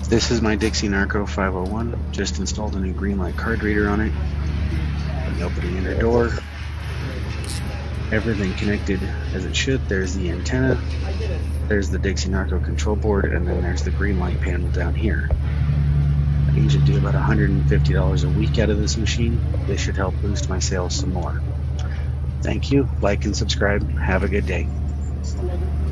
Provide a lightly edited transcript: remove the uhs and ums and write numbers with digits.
This is my Dixie Narco 501. Just installed a new green light card reader on it. The opening inner door. Everything connected as it should. There's the antenna. There's the Dixie Narco control board, and then there's the green light panel down here. I usually do about $150 a week out of this machine. This should help boost my sales some more. Thank you. Like and subscribe. Have a good day.